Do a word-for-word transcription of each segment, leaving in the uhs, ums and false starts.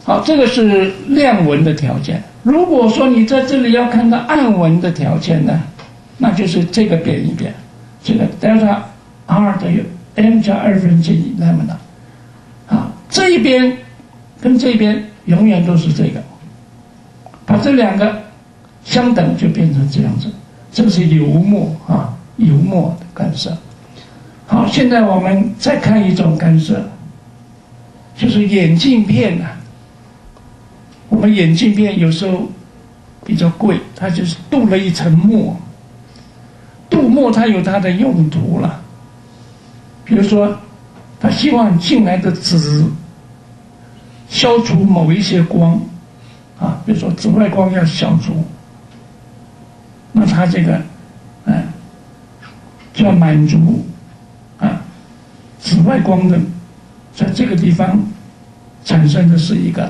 好，这个是亮纹的条件。如果说你在这里要看到暗纹的条件呢，那就是这个变一变，这个 delta R 等于 m 加二分之一 lambda。啊，这一边跟这边永远都是这个，把这两个相等就变成这样子。这个是油墨啊，油墨的干涉。好，现在我们再看一种干涉，就是眼镜片啊。我们眼镜片有时候比较贵，它就是镀了一层墨。镀墨它有它的用途了，比如说，它希望进来的紫消除某一些光，啊，比如说紫外光要消除，那它这个，嗯，就要满足啊紫外光的在这个地方产生的是一个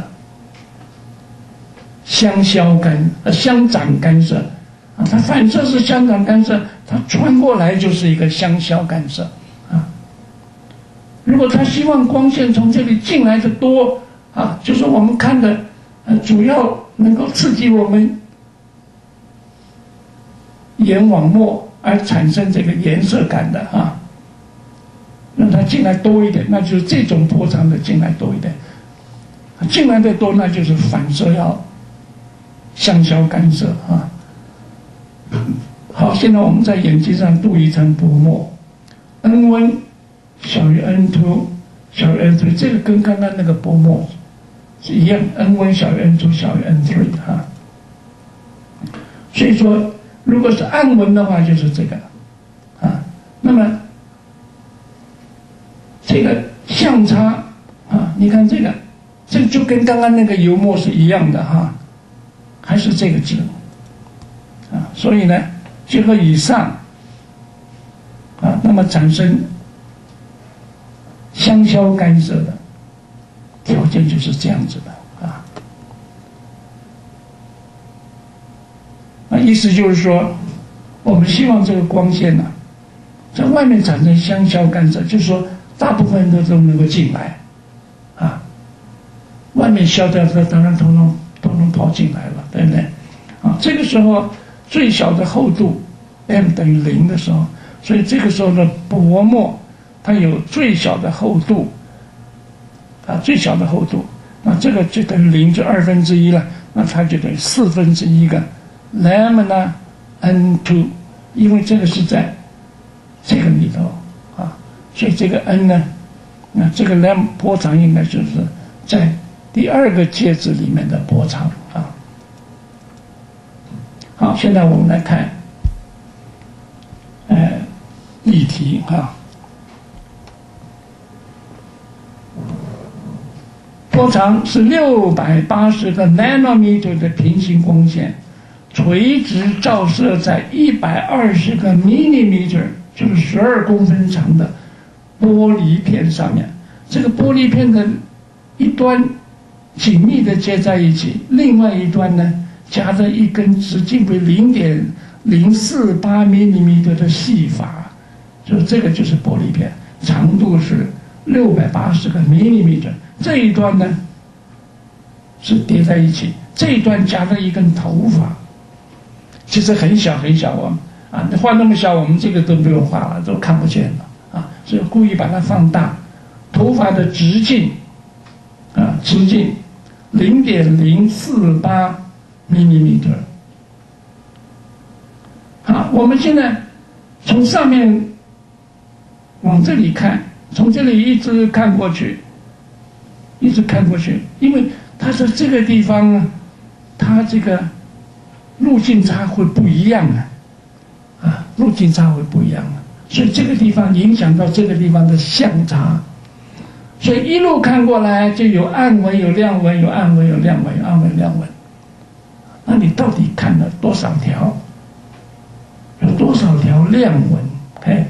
相消干呃相长干涉啊，它反射是相长干涉，它穿过来就是一个相消干涉啊。如果它希望光线从这里进来的多啊，就是我们看的呃主要能够刺激我们眼网膜而产生这个颜色感的啊，让它进来多一点，那就是这种波长的进来多一点，进来的多那就是反射要相消干涉啊。好，现在我们在眼睛上镀一层薄膜 ，N 温小于 N 二 小于 N 三， 这个跟刚刚那个薄膜是一样 ，N 温小于 N 二 小于 N 三哈。所以说，如果是暗纹的话，就是这个啊。那么这个相差啊，你看这个，这个就跟刚刚那个油墨是一样的哈，还是这个值啊。所以呢，结合以上啊，那么产生相消干涉的条件就是这样子的啊。那意思就是说，我们希望这个光线呢、啊，在外面产生相消干涉，就是说大部分都都能够进来啊，外面消掉它当然统统统统跑进来了，对不对？啊，这个时候最小的厚度 m 等于零的时候，所以这个时候的薄膜它有最小的厚度啊，最小的厚度，那这个就等于零，就二分之一了，那它就等于四分之一个 lambda n 二，因为这个是在这个里头啊，所以这个 n 呢，那这个 lambda 波长应该就是在第二个介质里面的波长啊。好，现在我们来看，呃，例题哈。波长是六百八十个 nanometer 的平行光线，垂直照射在一百二十个 millimeter， 就是十二公分长的玻璃片上面。这个玻璃片的一端紧密的接在一起，另外一端呢夹着一根直径为零点零四八 millimeter 的细发，就是这个就是玻璃片，长度是六百八十个 millimeter。这一端呢是叠在一起，这一端夹着一根头发，其实很小很小，我们啊画那么小，我们这个都不用画了，都看不见了啊，所以故意把它放大。头发的直径啊，直径零点零四八 millimeter。好，我们现在从上面往这里看，从这里一直看过去。一直看过去，因为它在这个地方呢，它这个路径差会不一样啊，啊，路径差会不一样啊，所以这个地方影响到这个地方的相差，所以一路看过来就有暗纹、有亮纹、有暗纹、有亮纹、有暗纹、亮纹。那你到底看了多少条？有多少条亮纹？哎，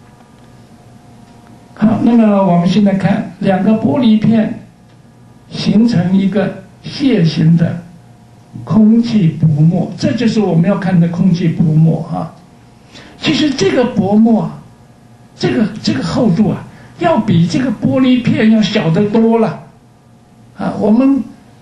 好，那么我们现在看两个玻璃片。形成一个楔形的空气薄膜，这就是我们要看的空气薄膜啊。其实这个薄膜，这个这个厚度啊，要比这个玻璃片要小得多了啊。我们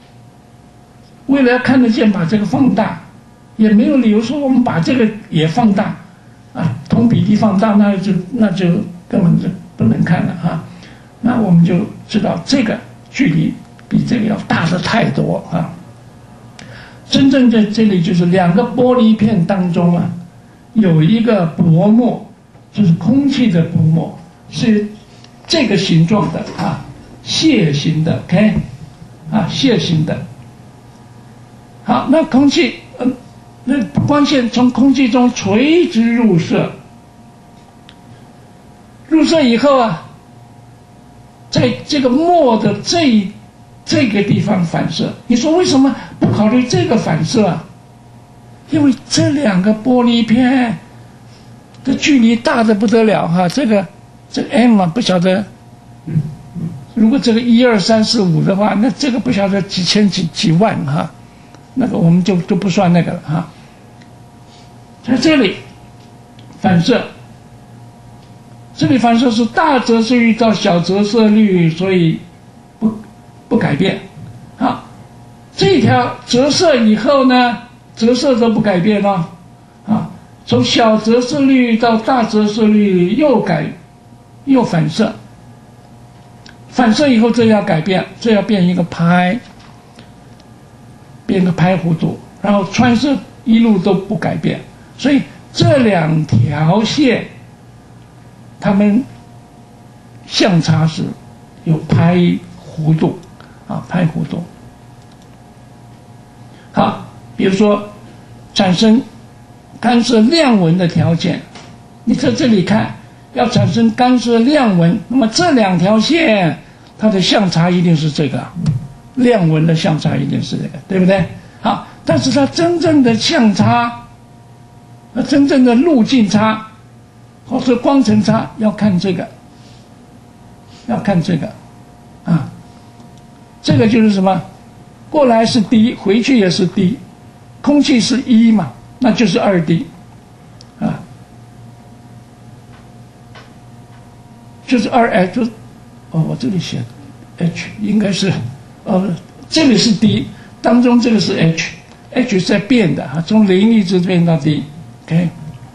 为了看得见，把这个放大，也没有理由说我们把这个也放大，啊，同比例放大，那就那就根本就不能看了啊。那我们就知道这个距离比这个要大的太多啊。真正在这里就是两个玻璃片当中啊，有一个薄膜，就是空气的薄膜，是这个形状的啊，楔形的 ，OK， 啊，楔形的。好，那空气，嗯、呃，那光线从空气中垂直入射，入射以后啊，在这个膜的这这个地方反射。你说为什么不考虑这个反射啊？因为这两个玻璃片的距离大的不得了哈，这个这个 M 啊，不晓得，如果这个一二三四五的话，那这个不晓得几千几几万哈，那个我们就就不算那个了哈。在这里反射，这里反射是大折射率到小折射率，所以不不改变。好，这条折射以后呢，折射都不改变了啊。从小折射率到大折射率又改又反射，反射以后这要改变，这要变一个拍，变个拍弧度，然后穿射一路都不改变，所以这两条线它们相差是有拍弧度啊，拍弧度。好，比如说产生干涉亮纹的条件，你在这里看，要产生干涉亮纹，那么这两条线它的相差一定是这个，亮纹的相差一定是这个，对不对？好，但是它真正的相差，呃，真正的路径差，或者光程差，要看这个，要看这个，啊，这个就是什么？过来是 d， 回去也是 d， 空气是一嘛，那就是二 d， 啊，就是二 h， 哦，我这里写 h 应该是，呃，这里是 d， 当中这个是 h，h 在变的啊，从零一直变到 d，OK。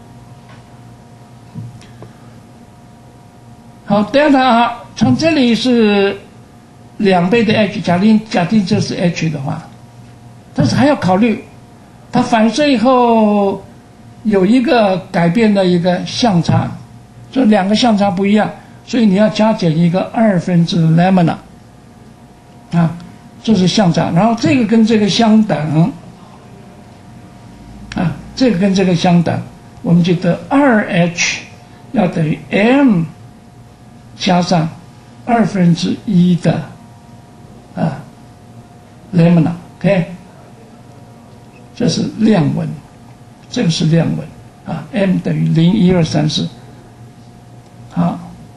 好 ，delta r 从这里是两倍的 h， 假定假定这是 h 的话，但是还要考虑它反射以后有一个改变的一个相差，这两个相差不一样，所以你要加减一个二分之 lambda 啊，这是相差，然后这个跟这个相等啊，这个跟这个相等，我们就得 二 h 要等于 m 加上二分之一的啊 lambda，OK， 这是亮纹，这个是亮纹啊 ，m 等于零一二三四，好。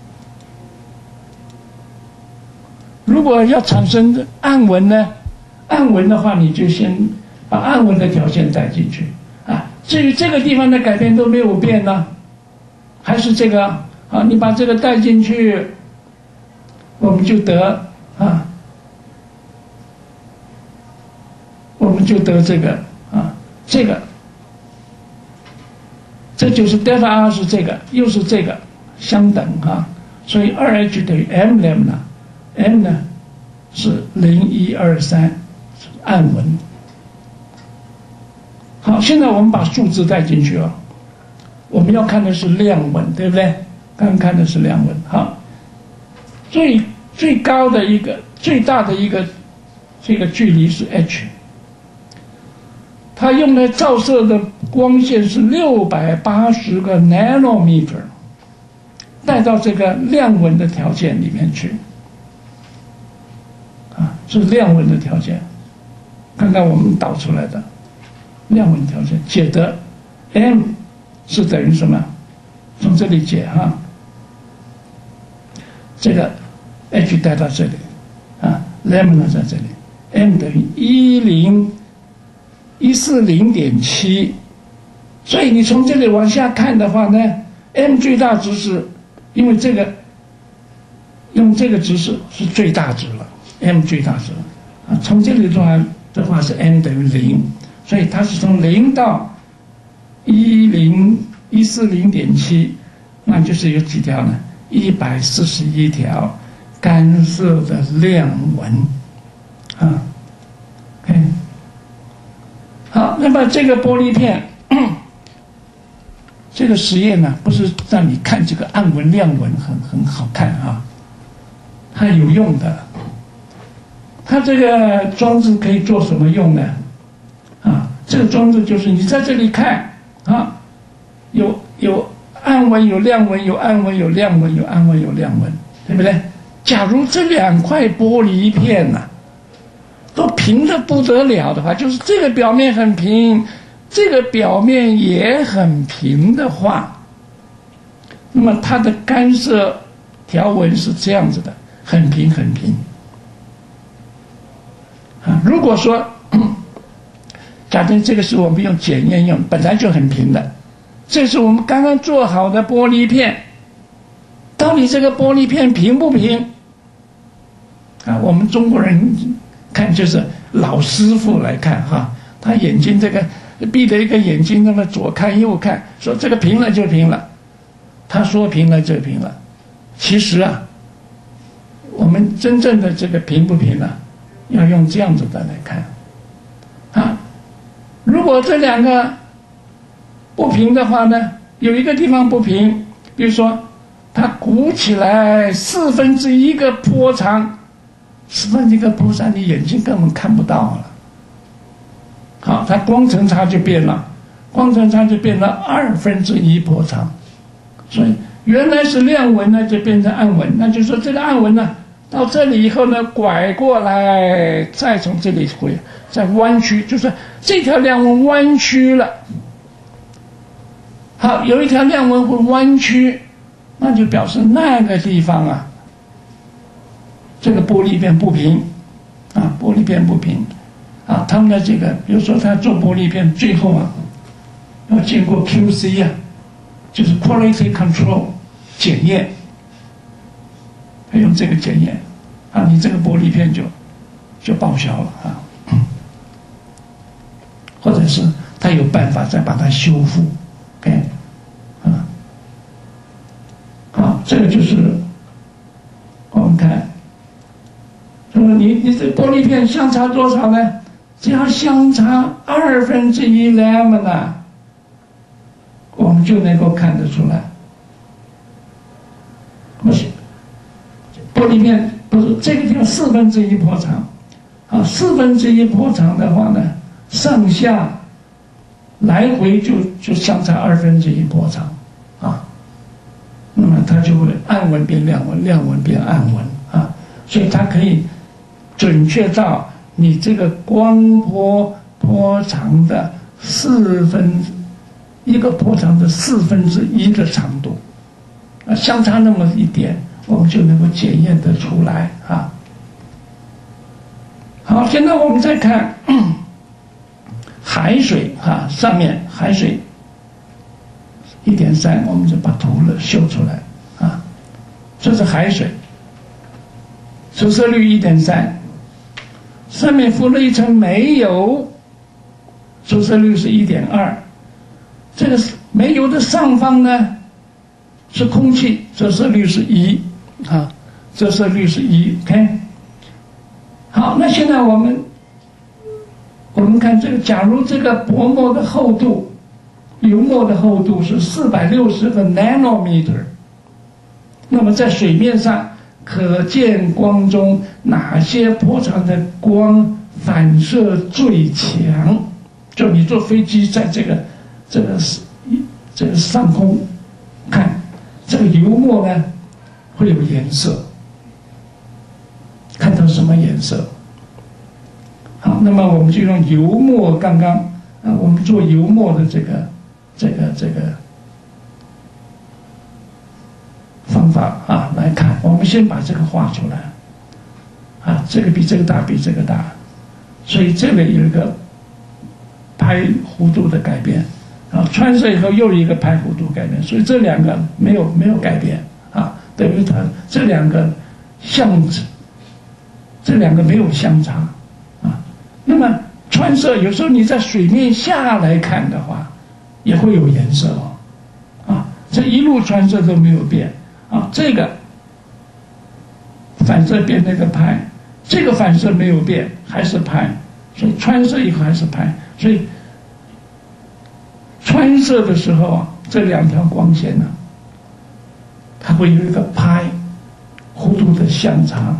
如果要产生暗纹呢？暗纹的话，你就先把暗纹的条件带进去啊。至于这个地方的改变都没有变呢，还是这个啊，你把这个带进去，我们就得啊，我们就得这个啊，这个，这就是 delta r 是这个，又是这个相等啊，所以 二 h 等于 m lambda。M 呢是零一二三暗纹。好，现在我们把数字带进去了，我们要看的是亮纹，对不对？刚刚看的是亮纹。好，最最高的一个最大的一个这个距离是 h， 它用来照射的光线是六百八十个 nanometer， 带到这个亮纹的条件里面去。啊，是亮纹的条件，刚刚我们导出来的亮纹条件，解得 m 是等于什么？从这里解哈，这个 h 带到这里啊 ，lambda 在这里 ，m 等于一零一四零点七，所以你从这里往下看的话呢 ，m 最大值是，因为这个用这个值是是最大值了。m 最大值啊，从这里的话的话是 n 等于零，所以它是从零到一零一四零点七，那就是有几条呢？一百四十一条干涉的亮纹啊。OK， 好，那么这个玻璃片，这个实验呢，不是让你看这个暗纹亮纹很很好看啊，它有用的。它这个装置可以做什么用呢？啊，这个装置就是你在这里看啊，有有暗纹有亮纹，有暗纹有亮纹，有暗纹有亮纹，对不对？假如这两块玻璃片呐、啊，都平的不得了的话，就是这个表面很平，这个表面也很平的话，那么它的干涉条纹是这样子的，很平很平。啊，如果说，假定这个是我们用检验用，本来就很平的，这是我们刚刚做好的玻璃片，到底这个玻璃片平不平？啊，我们中国人看就是老师傅来看哈，他眼睛这个闭着一个眼睛，那么左看右看，说这个平了就平了，他说平了就平了。其实啊，我们真正的这个平不平啊，要用这样子的来看啊。如果这两个不平的话呢，有一个地方不平，比如说它鼓起来四分之一个波长，四分之一个波长，你眼睛根本看不到了。好，它光程差就变了，光程差就变了二分之一波长，所以原来是亮纹呢，就变成暗纹。那就是说这个暗纹呢，到这里以后呢，拐过来，再从这里回，再弯曲，就是这条亮纹弯曲了。好，有一条亮纹会弯曲，那就表示那个地方啊，这个玻璃片不平啊，玻璃片不平啊。他们的这个，比如说他做玻璃片，最后啊，要经过 Q C 啊，就是 Quality Control 检验，要用这个检验啊，你这个玻璃片就就报销了啊，或者是他有办法再把它修复 ，OK。啊，好，这个就是我们看，那么你你这玻璃片相差多少呢？只要相差二分之一 lambda， 我们就能够看得出来。不是，玻璃片不是这个地方四分之一波长，啊，四分之一波长的话呢，上下来回就就相差二分之一波长。啊，那么它就会暗纹变亮纹，亮纹变暗纹啊，所以它可以准确到你这个光波波长的四分一个波长的四分之一的长度，啊，相差那么一点，我们就能够检验得出来啊。好，现在我们再看海水啊，上面海水。一点三，我们就把图了秀出来啊，这是海水，折射率一点三，上面敷了一层煤油，折射率是一点二，这个煤油的上方呢是空气，折射率是一啊，折射率是一 ，OK。好，那现在我们我们看这个，假如这个薄膜的厚度。油膜的厚度是四百六十个 nanometer， 那么在水面上可见光中哪些波长的光反射最强？就你坐飞机在这个这个这个上空看，这个油膜呢会有颜色，看到什么颜色？好，那么我们就用油膜，刚刚啊，我们做油膜的这个。这个这个方法啊，来看，我们先把这个画出来啊，这个比这个大，比这个大，所以这里有一个拍弧度的改变，啊，穿射以后又一个拍弧度改变，所以这两个没有没有改变啊，等于它这两个相这两个没有相差啊，那么穿射有时候你在水面下来看的话，也会有颜色哦。啊，这一路穿射都没有变啊，这个反射变那个派，这个反射没有变，还是派，所以穿射以后还是派，所以穿射的时候啊，这两条光线呢、啊，它会有一个派弧度的相差。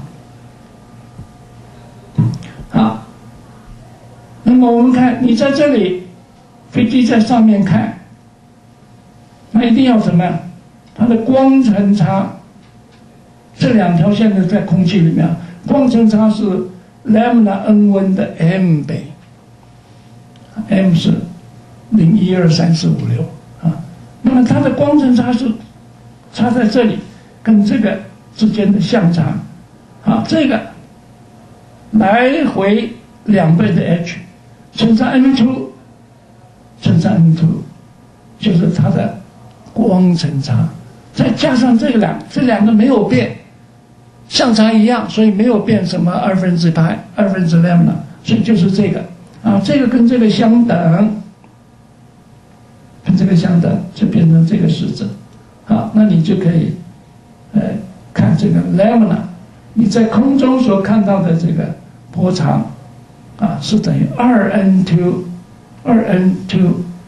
好，那么我们看，你在这里，飞机在上面看，那一定要什么？它的光程差，这两条线呢在空气里面，光程差是 lambda n 温的 m 倍 ，m 是零一二三四五六啊。那么它的光程差是差在这里，跟这个之间的相差啊，这个来回两倍的 h 乘上 n 二 乘上 n 二，就是它的光程差，再加上这个两这两个没有变，相差一样，所以没有变什么二分之派、二分之 lambda， 所以就是这个啊，这个跟这个相等，跟这个相等就变成这个式子。好，那你就可以呃看这个 lambda， 你在空中所看到的这个波长啊是等于二 n 二二 n 二。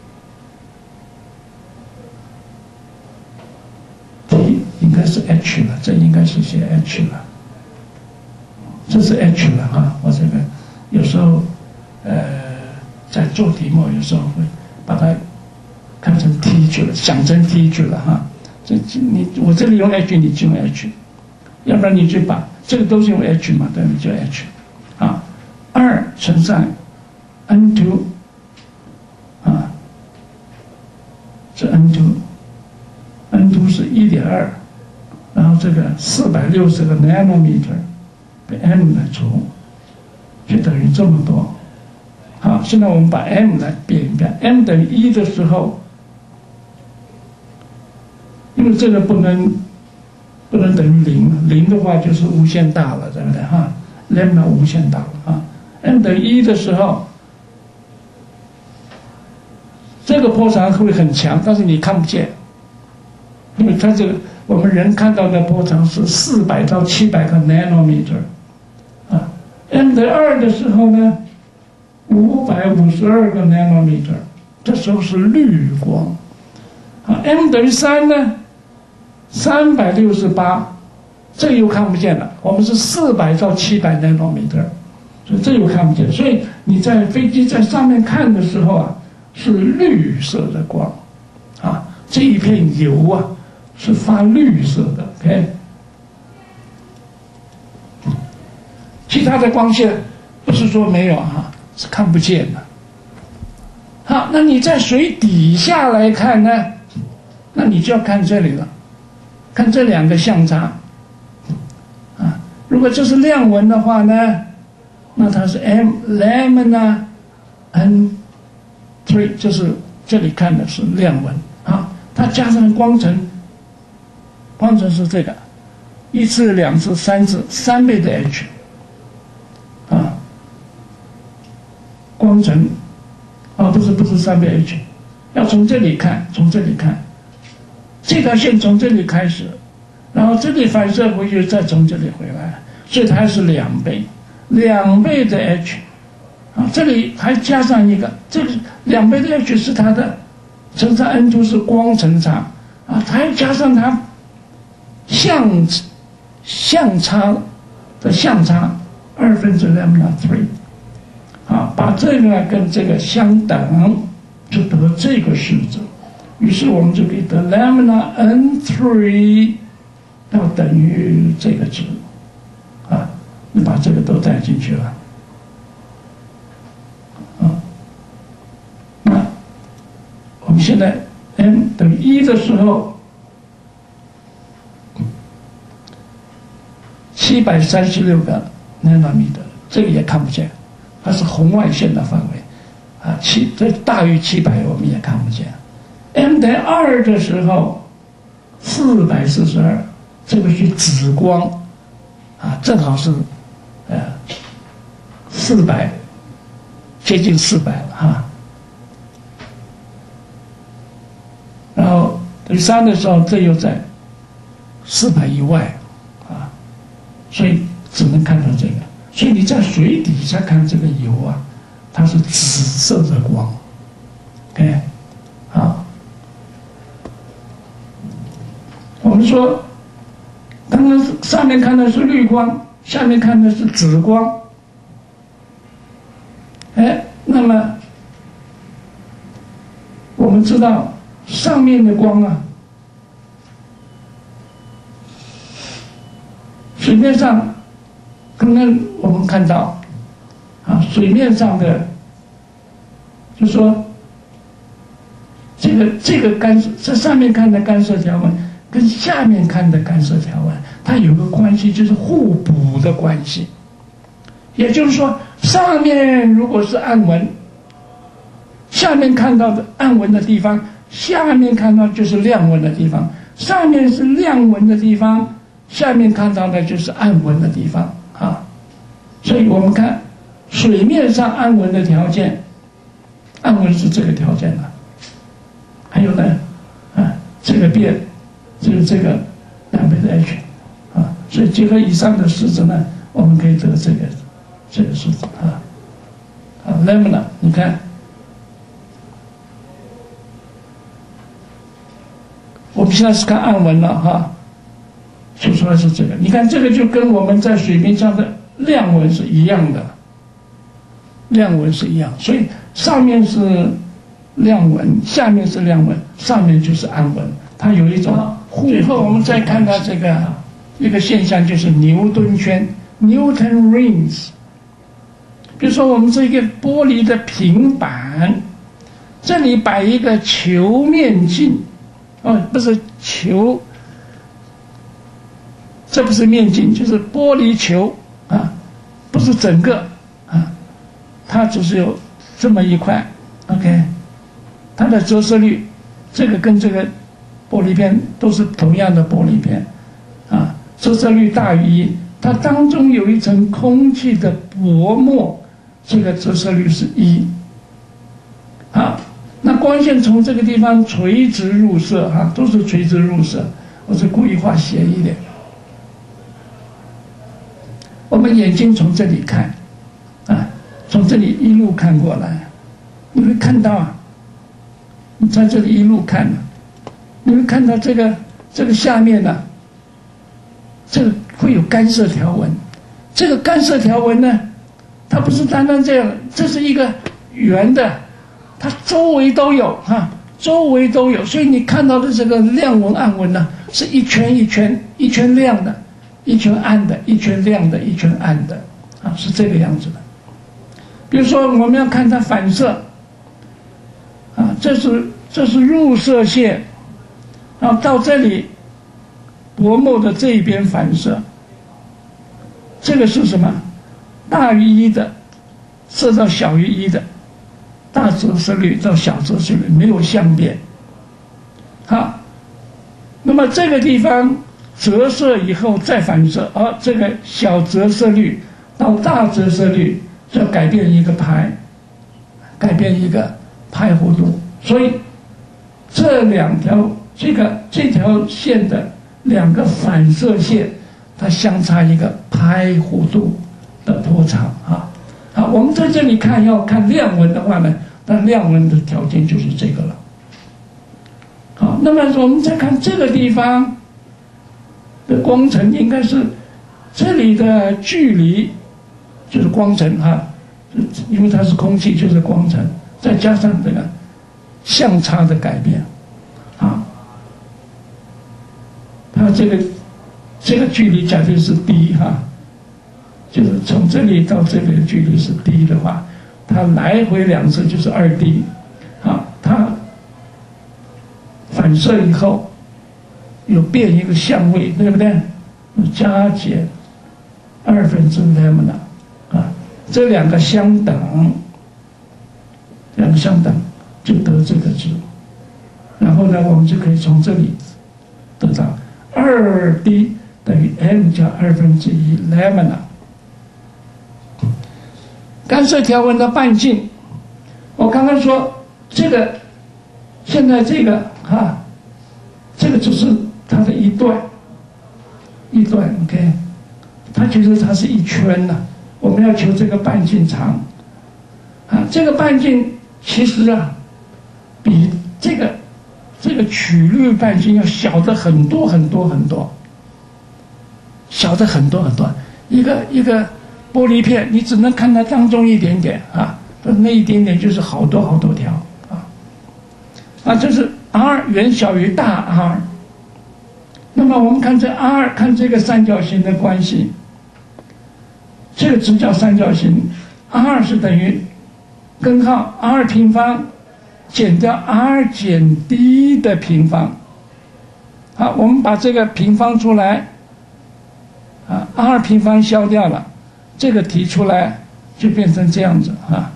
应该是 h 了，这应该是写 h 了，这是 h 了哈。我这个有时候呃在做题目，有时候会把它看成 t 去了，想成 t 去了哈。这你我这里用 h， 你就用 h， 要不然你就把这个都是用 h 嘛，对，你就 h 啊，二乘上 n 二啊，是 n 二 ，n 二是 一点二。然后这个四百六十个 nanometer 被 m 来除，就等于这么多。好，现在我们把 m 来变一变 ，m 等于一的时候，因为这个不能不能等于零，零的话就是无限大了，对不对哈 ？lambda 无限大了啊 ，m 等于一的时候，这个波长会很强，但是你看不见，因为它这个。我们人看到的波长是四百到七百个 nanometer， 啊 ，m 等于二的时候呢，五百五十二个 nanometer， 这时候是绿光，啊 ，m 等于三呢，三百六十八，这又看不见了。我们是四百到七百 nanometer， 所以这又看不见。所以你在飞机在上面看的时候啊，是绿色的光，啊，这一片油啊。是发绿色的 ，OK。其他的光线不是说没有哈，是看不见的。好，那你在水底下来看呢？那你就要看这里了，看这两个相差。啊，如果这是亮纹的话呢，那它是 m lambda n 三，就是这里看的是亮纹啊，它加上光程。光程是这个，一次、两次、三次，三倍的 h， 啊，光程，啊不是不是三倍 h， 要从这里看，从这里看，这条线从这里开始，然后这里反射回去，再从这里回来，所以它是两倍，两倍的 h， 啊，这里还加上一个，这个两倍的 h 是它的乘上 n 二是光程差，啊，它还加上它。相相差的相差二分之 lambda 三，啊，把这个跟这个相等，就得这个式子。于是我们就可以得 lambda n 三要等于这个值，啊，你把这个都带进去了，啊，那我们现在 m 等于一的时候。七百三十六个 nanometer， 这个也看不见，它是红外线的范围，啊，七这大于七百我们也看不见。m 等于二的时候，四百四十二，这个是紫光，啊，正好是，呃，四百接近四百了哈。然后第三的时候，这又在四百以外啊，所以只能看到这个。所以你在水底下看这个油啊，它是紫色的光 ，OK， 好。我们说，刚刚上面看的是绿光，下面看的是紫光。哎，那么我们知道上面的光啊，水面上刚刚我们看到啊，水面上的，就说这个这个干这上面看的干涉条纹跟下面看的干涉条纹，它有个关系，就是互补的关系。也就是说，上面如果是暗纹，下面看到的暗纹的地方，下面看到就是亮纹的地方；上面是亮纹的地方，下面看到的就是暗纹的地方啊。所以我们看水面上暗纹的条件，暗纹是这个条件的。还有呢，啊，这个变就是这个两倍的 H 啊，所以结合以上的式子呢，我们可以得这个。这个数字啊，啊 ，lambda， 你看，我们现在是看暗纹了哈，就出来是这个。你看这个就跟我们在水面上的亮纹是一样的，亮纹是一样，所以上面是亮纹，下面是亮纹，上面就是暗纹，它有一种互。最后我们再看到这个一个现象，就是牛顿圈 （Newton rings）。比如说，我们这个玻璃的平板，这里摆一个球面镜，哦，不是球，这不是面镜，就是玻璃球啊，不是整个啊，它只是有这么一块 ，OK， 它的折射率，这个跟这个玻璃片都是同样的玻璃片，啊，折射率大于一，它当中有一层空气的薄膜。这个折射率是一，好，那光线从这个地方垂直入射，哈，都是垂直入射，我是故意画斜一点。我们眼睛从这里看，啊，从这里一路看过来，你会看到啊，你在这里一路看，你会看到这个这个下面呢、啊，这个会有干涉条纹，这个干涉条纹呢。它不是单单这样，这是一个圆的，它周围都有哈，周围都有，所以你看到的这个亮纹、暗纹呢，是一圈一圈，一圈亮的，一圈暗的，一圈亮的，一圈暗的，啊，是这个样子的。比如说，我们要看它反射，啊，这是这是入射线，然后到这里，薄膜的这一边反射，这个是什么？大于一的射到小于一的，大折射率到小折射率，没有相变。好，那么这个地方折射以后再反射，而、哦、这个小折射率到大折射率就要改变一个派，改变一个派弧度。所以这两条这个这条线的两个反射线，它相差一个派弧度的波长啊。好，我们在这里看要看亮纹的话呢，那亮纹的条件就是这个了。好，那么我们再看这个地方的光程，应该是这里的距离就是光程哈，因为它是空气就是光程，再加上这个相差的改变，啊，它这个这个距离假定是 d 哈。就是从这里到这里的距离是 d 的话，它来回两次就是 二 d， 啊，它反射以后有变一个相位，对不对？加减二分之 lambda， 啊，这两个相等，两个相等就得这个值，然后呢，我们就可以从这里得到 二 d 等于 m 加二分之一 lambda。干涉条纹的半径我刚刚说这个，现在这个啊，这个只是它的一段，一段 OK， 它其实它是一圈呢、啊。我们要求这个半径长，啊，这个半径其实啊，比这个这个曲率半径要小的很多很多很多，小的很多很多。一个一个玻璃片，你只能看它当中一点点啊，那一点点就是好多好多条啊。啊，这是 r 远小于大 R。那么我们看这 R， 看这个三角形的关系。这个直角三角形 ，r 是等于根号 r 平方减掉 r 减 d 的平方。好，我们把这个平方出来，啊 ，r 平方消掉了，这个提出来就变成这样子啊。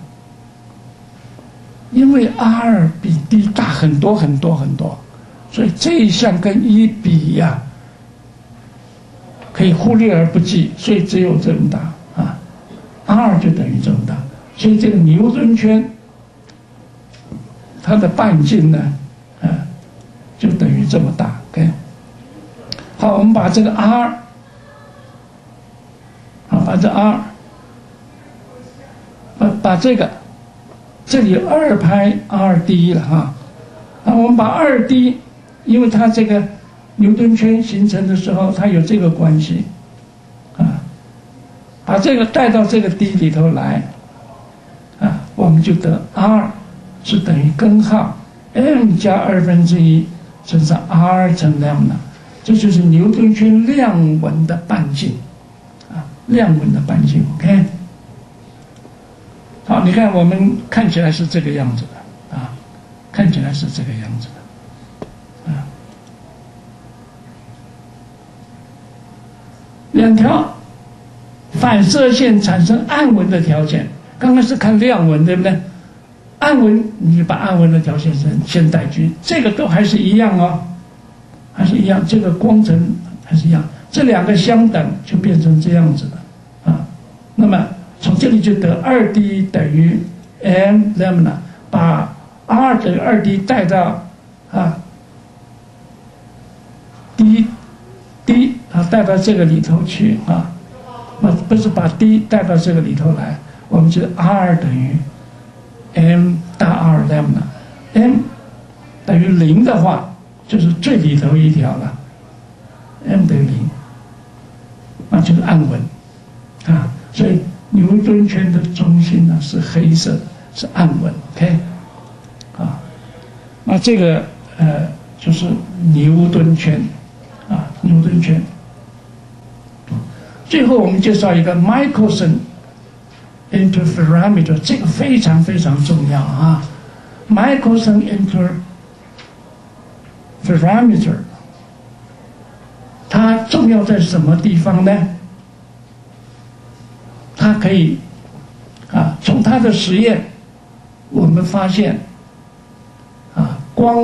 因为 r 比 d 大很多很多很多，所以这一项跟一比呀、啊，可以忽略而不计，所以只有这么大。R 就等于这么大，所以这个牛顿圈它的半径呢，啊，就等于这么大。OK， 好，我们把这个 R， 好，把这 R， 把把这个，这里二拍 二 d 了哈，啊，我们把二 d， 因为它这个牛顿圈形成的时候，它有这个关系。把这个带到这个 d 里头来，啊，我们就得 r 是等于根号 m 加二分之一乘上 r 乘 lambda， 这就是牛顿圈亮纹的半径，啊，亮纹的半径 ，OK。好，你看我们看起来是这个样子的，啊，看起来是这个样子的，啊，两条。反射线产生暗纹的条件，刚刚是看亮纹，对不对？暗纹，你就把暗纹的条件先带去，这个都还是一样哦，还是一样，这个光程还是一样，这两个相等就变成这样子的啊。那么从这里就得二 d 等于 m lambda， 把 r 等于二 d 带到啊 d d 啊带到这个里头去啊。不是把 d 带到这个里头来，我们就 r 等于 m 大 r lambda，m 等于零的话，就是最里头一条了 ，m 等于零，那就是暗纹啊。所以牛顿圈的中心呢是黑色的，是暗纹 ，OK， 啊，那这个呃就是牛顿圈啊，牛顿圈。最后，我们介绍一个 Michelson interferometer， 这个非常非常重要啊。Michelson interferometer， 它重要在什么地方呢？它可以啊，从它的实验，我们发现啊，光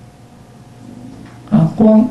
啊光。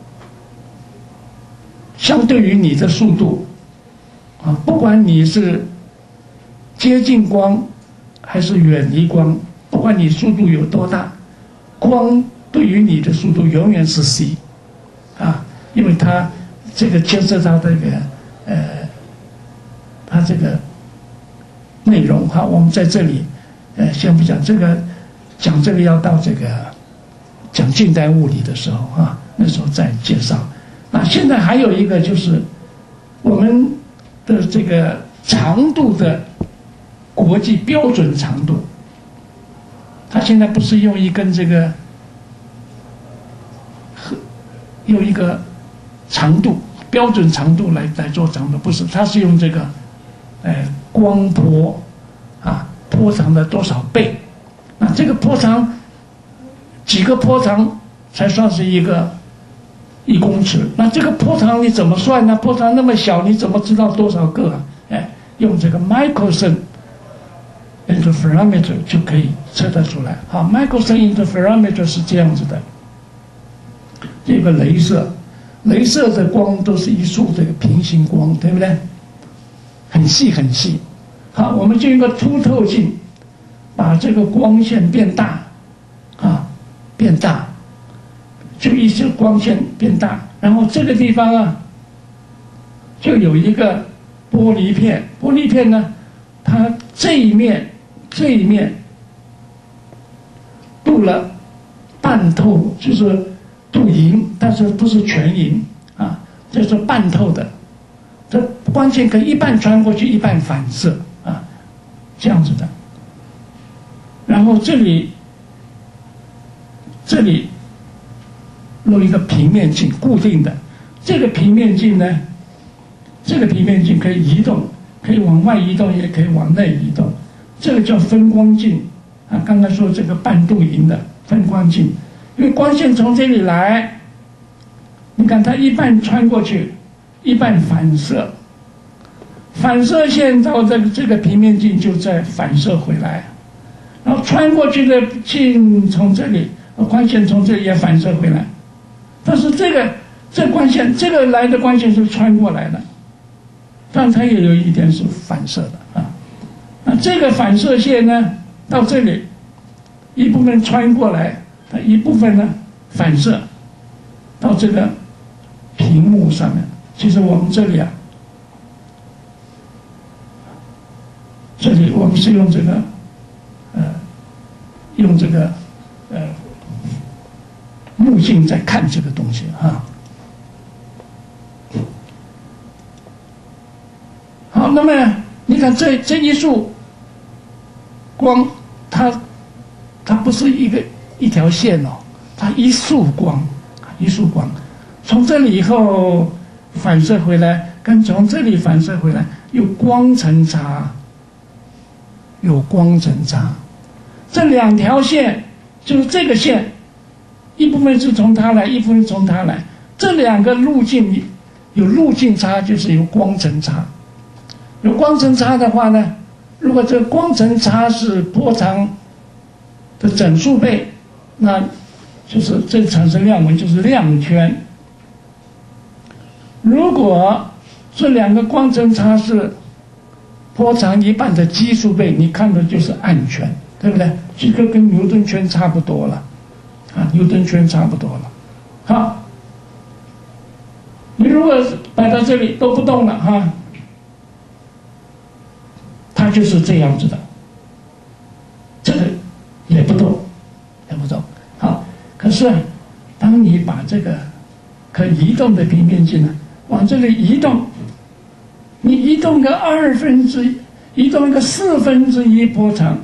相对于你的速度，啊，不管你是接近光还是远离光，不管你速度有多大，光对于你的速度永远是 c， 啊，因为它这个牵涉到这个呃，它这个内容哈，我们在这里呃先不讲这个，讲这个要到这个讲近代物理的时候啊，那时候再介绍。那现在还有一个就是我们的这个长度的国际标准长度，它现在不是用一根这个用一个长度标准长度来来做长度，不是，它是用这个呃光波啊波长的多少倍，那这个波长几个波长才算是一个一公尺？那这个波长你怎么算呢？波长那么小，你怎么知道多少个啊？哎，用这个 Michelson interferometer 就可以测得出来。好 ，Michelson interferometer 是这样子的，这个雷射，雷射的光都是一束这个平行光，对不对？很细很细。好，我们就用个凸透镜把把这个光线变大，啊，变大，就一直光线变大，然后这个地方啊，就有一个玻璃片，玻璃片呢，它这一面这一面镀了半透，就是镀银，但是不是全银啊，这是半透的，这光线可以一半穿过去，一半反射啊，这样子的。然后这里这里弄一个平面镜，固定的。这个平面镜呢，这个平面镜可以移动，可以往外移动，也可以往内移动。这个叫分光镜啊。刚才说这个半镀银的分光镜，因为光线从这里来，你看它一半穿过去，一半反射，反射线到这个这个平面镜就再反射回来。然后穿过去的镜从这里，光线从这里也反射回来，但是这个这光线这个来的光线是穿过来的，但它也有一点是反射的啊。那这个反射线呢，到这里一部分穿过来，它一部分呢反射到这个屏幕上面。其实我们这里啊，这里我们是用这个。呃，用这个呃目镜在看这个东西啊。好，那么你看这这一束光，它它不是一个一条线哦，它一束光，一束光，从这里以后反射回来，跟从这里反射回来有光层差，有光层差。这两条线就是这个线，一部分是从它来，一部分是从它来。这两个路径有路径差，就是有光层差。有光层差的话呢，如果这个光层差是波长的整数倍，那就是这产生亮纹，就是亮圈。如果这两个光层差是波长一半的奇数倍，你看的就是暗圈。对不对？这个跟牛顿圈差不多了，啊，牛顿圈差不多了。好，你如果摆到这里都不动了哈，它就是这样子的，这个也不动，也不动。好，可是当你把这个可移动的平面镜呢往这里移动，你移动个二分之一，移动一个四分之一波长。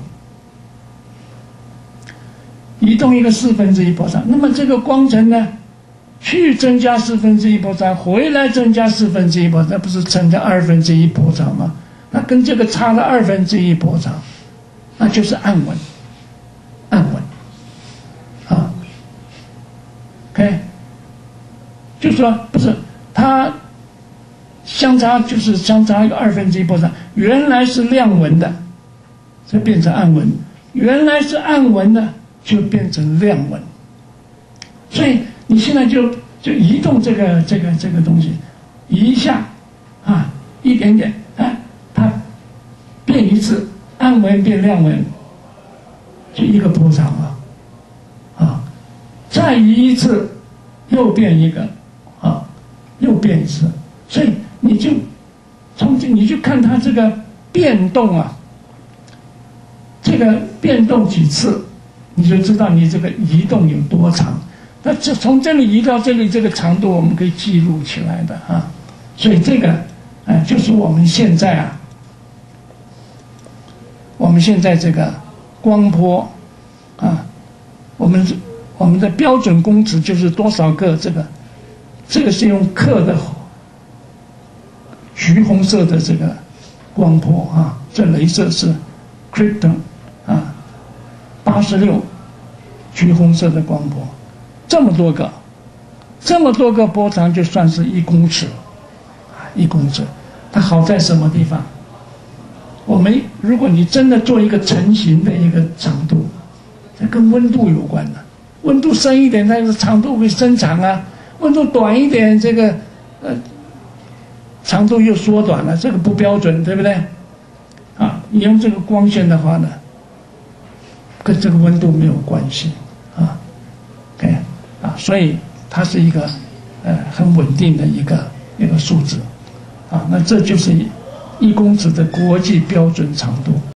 移动一个四分之一波长，那么这个光程呢，去增加四分之一波长，回来增加四分之一波长，那不是乘着二分之一波长吗？那跟这个差了二分之一波长，那就是暗纹，暗纹，啊 ，OK， 就说不是它相差就是相差一个二分之一波长，原来是亮纹的，就变成暗纹，原来是暗纹的。就变成亮纹，所以你现在就就移动这个这个这个东西，移一下啊，一点点啊，它变一次，暗纹变亮纹，就一个波长了啊，再移一次，又变一个啊，又变一次，所以你就从这你就看它这个变动啊，这个变动几次。你就知道你这个移动有多长，那这从这里移到这里，这个长度我们可以记录起来的啊。所以这个，呃，就是我们现在啊，我们现在这个光波啊，我们我们的标准公值就是多少个这个，这个是用克的橘红色的这个光波啊，这镭射是 krypton 啊。八十六橘红色的光波，这么多个，这么多个波长就算是一公尺，一公尺。它好在什么地方？我们如果你真的做一个成型的一个长度，这跟温度有关的。温度深一点，它的长度会伸长啊；温度短一点，这个呃长度又缩短了，这个不标准，对不对？啊，你用这个光线的话呢？ 跟这个温度没有关系啊。OK 啊，所以它是一个呃很稳定的一个一个数值啊。那这就是一公尺的国际标准长度。